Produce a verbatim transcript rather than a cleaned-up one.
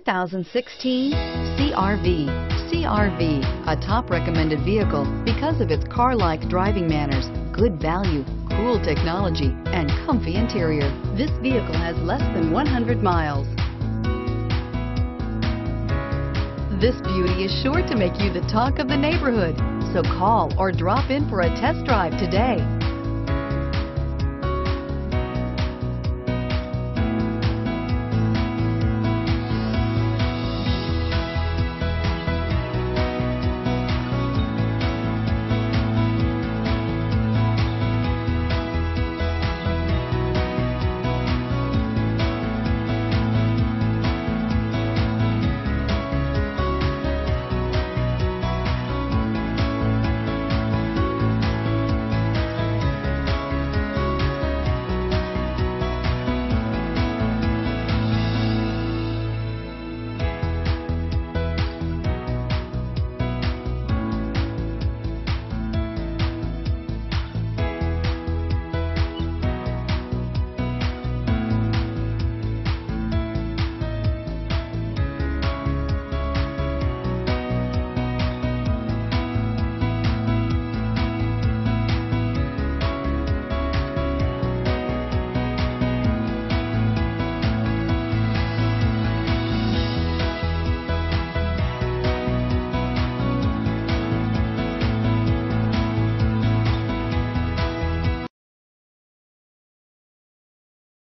thousand sixteen C R V. C R V, a top recommended vehicle because of its car-like driving manners, good value, cool technology, and comfy interior. This vehicle has less than one hundred miles. This beauty is sure to make you the talk of the neighborhood, so call or drop in for a test drive today.